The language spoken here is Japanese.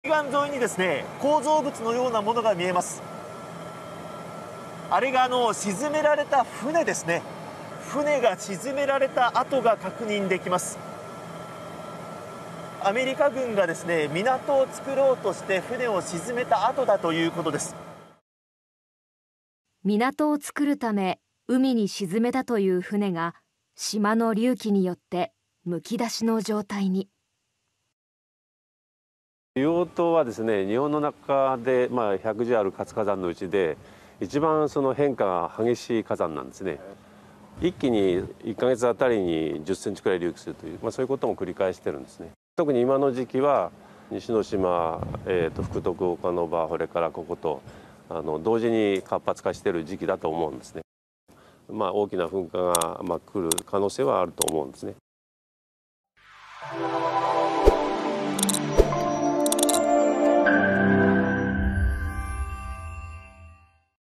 海岸沿いにですね、構造物のようなものが見えます。あれが沈められた船ですね。船が沈められた跡が確認できます。アメリカ軍がですね、港を作ろうとして船を沈めた跡だということです。 港を作るため海に沈めたという船が島の隆起によってむき出しの状態に。 硫黄島はですね、日本の中で、110ある活火山のうちで一番その変化が激しい火山なんですね。一気に1ヶ月あたりに10センチくらい隆起するという、そういうことも繰り返してるんですね。特に今の時期は西之島、福徳岡ノ場、それからここと同時に活発化している時期だと思うんですね。大きな噴火が来る可能性はあると思うんですね。